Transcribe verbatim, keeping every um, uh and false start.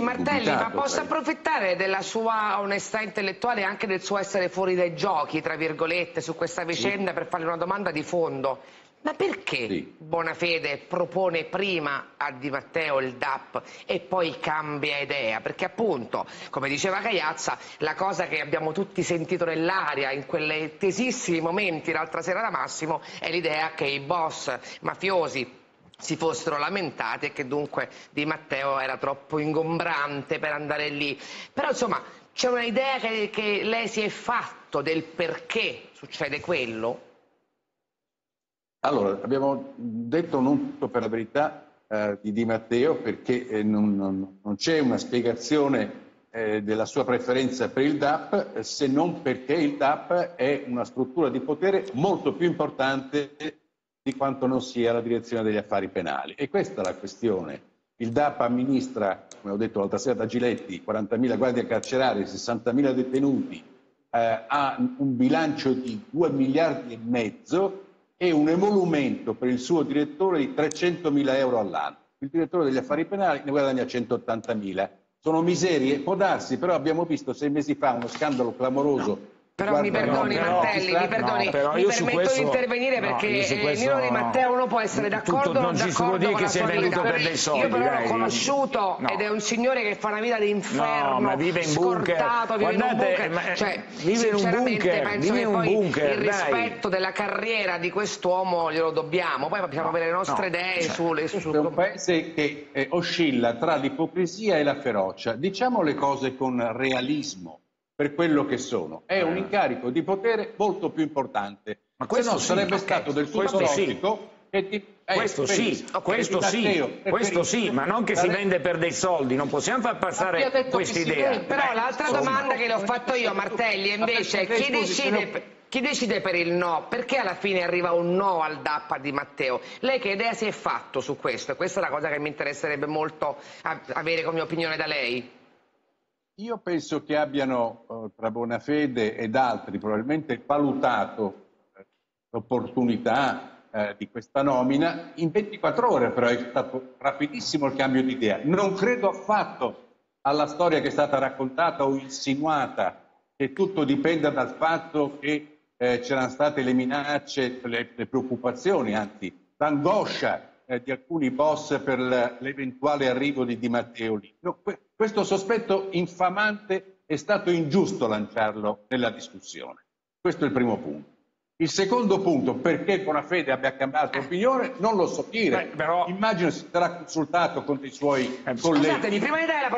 Martelli, ma posso approfittare della sua onestà intellettuale e anche del suo essere fuori dai giochi, tra virgolette, su questa vicenda, sì, per farle una domanda di fondo? Ma perché sì. Bonafede propone prima a Di Matteo il D A P e poi cambia idea? Perché appunto, come diceva Caiazza, la cosa che abbiamo tutti sentito nell'aria in quei tesissimi momenti l'altra sera da Massimo è l'idea che i boss mafiosi si fossero lamentati e che dunque Di Matteo era troppo ingombrante per andare lì. Però insomma c'è un'idea che, che lei si è fatto del perché succede quello? Allora, abbiamo detto non tutto per la verità eh, di Di Matteo, perché eh, non, non, non c'è una spiegazione eh, della sua preferenza per il D A P, eh, se non perché il D A P è una struttura di potere molto più importante di quanto non sia la direzione degli affari penali. E questa è la questione. Il D A P amministra, come ho detto l'altra sera da Giletti, quarantamila guardie carcerarie, sessantamila detenuti, eh, ha un bilancio di due miliardi e mezzo e un emolumento per il suo direttore di trecentomila euro all'anno. Il direttore degli affari penali ne guadagna centottantamila. Sono miserie, può darsi, però abbiamo visto sei mesi fa uno scandalo clamoroso. No. Però mi perdoni no, Martelli, mi perdoni, no, però mi permetto questo, di intervenire perché no, questo, Nino Di Matteo uno può essere d'accordo o non d'accordo con la sua vita. Per dei soldi, io però l'ho conosciuto no. ed è un signore che fa una vita di inferno, no, vive in scortato, vive in un bunker, cioè vive in un bunker, penso vive che un poi bunker, il rispetto dai. della carriera di quest'uomo glielo dobbiamo, poi possiamo no, avere le nostre no, idee cioè, sulle... Su... È un paese che eh, oscilla tra l'ipocrisia e la ferocia, diciamo le cose con realismo. Per quello che sono, è un incarico di potere molto più importante. Ma questo no, sì, sarebbe okay. stato del tutto logico che ti... eh, questo sì, questo sì, questo sì, ma non che si vende per dei soldi, non possiamo far passare questa idea. Però l'altra domanda che le ho fatto io, Martelli, è invece chi decide, chi decide per il no? Perché alla fine arriva un no al D A P a Di Matteo? Lei che idea si è fatto su questo? Questa è la cosa che mi interesserebbe molto avere come opinione da lei. Io penso che abbiano, eh, tra Bonafede ed altri, probabilmente valutato eh, l'opportunità eh, di questa nomina. In ventiquattro ore però è stato rapidissimo il cambio di idea. Non credo affatto alla storia che è stata raccontata o insinuata, che tutto dipenda dal fatto che eh, c'erano state le minacce, le, le preoccupazioni, anzi l'angoscia eh, di alcuni boss per l'eventuale arrivo di Di Matteo lì. No, questo sospetto infamante è stato ingiusto lanciarlo nella discussione. Questo è il primo punto. Il secondo punto, perché Bonafede abbia cambiato opinione, non lo so dire. Beh, però... Immagino si sarà consultato con i suoi eh, colleghi. Scusatemi, prima di dare la